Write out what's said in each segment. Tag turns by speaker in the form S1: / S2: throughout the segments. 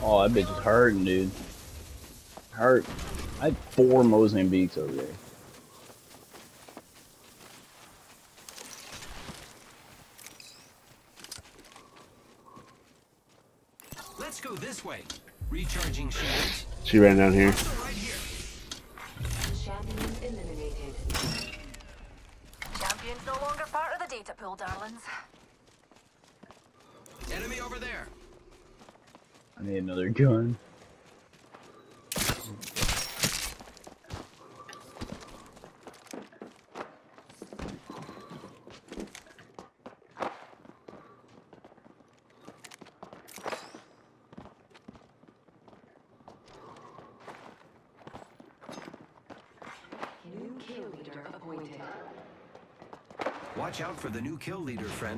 S1: Oh, that bitch is hurting, dude. Hurt. I had 4 Mozambiques over there.
S2: Let's go this way. Recharging shields.
S3: She ran down here.
S2: Right here.
S4: Champion eliminated.
S5: Champion's no longer part of the data pool, darlings.
S2: Enemy over there.
S1: I need another gun.
S4: New kill leader appointed.
S2: Watch out for the new kill leader, friend.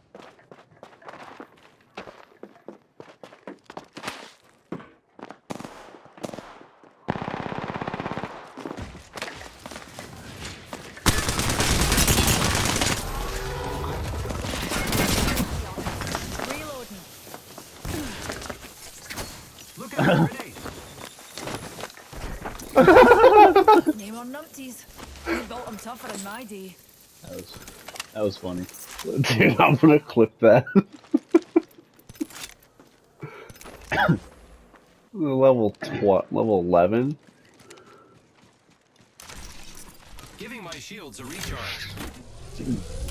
S5: Reloading.
S2: Look out, grenade.
S5: Name on numpties. We built them tougher in my day.
S1: That was funny.
S3: Dude, I'm gonna clip that. Level 11.
S2: Giving my shields a recharge.